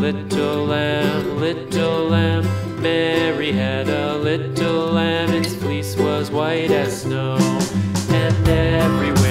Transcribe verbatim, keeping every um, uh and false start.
little lamb, little lamb. Mary had a little lamb, its fleece was white as snow. And everywhere